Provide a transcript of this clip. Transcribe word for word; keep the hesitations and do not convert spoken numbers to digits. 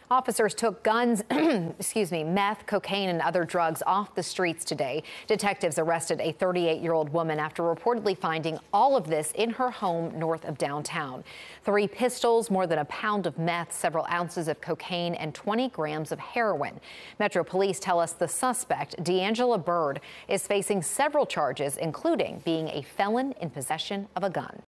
Officers took guns, excuse me, meth, cocaine, and other drugs off the streets today. Detectives arrested a thirty-eight-year-old woman after reportedly finding all of this in her home north of downtown. Three pistols, more than a pound of meth, several ounces of cocaine, and twenty grams of heroin. Metro Police tell us the suspect, D'Angela Bird, is facing several charges, including being a felon in possession of a gun.